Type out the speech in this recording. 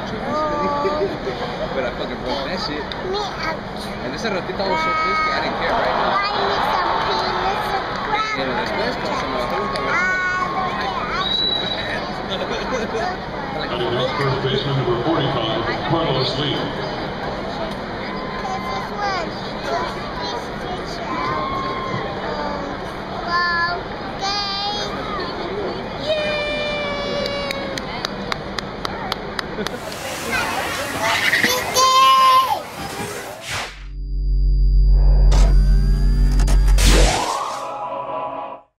But I fucking broke that shit. Me ouchie. And ese ratito I was so pissed, I didn't care, right? Buy me some peanuts and Y después, cuando se me bajó el cabrón, At house first baseman number 45, Carlos Lee. Ballgame. Yeah!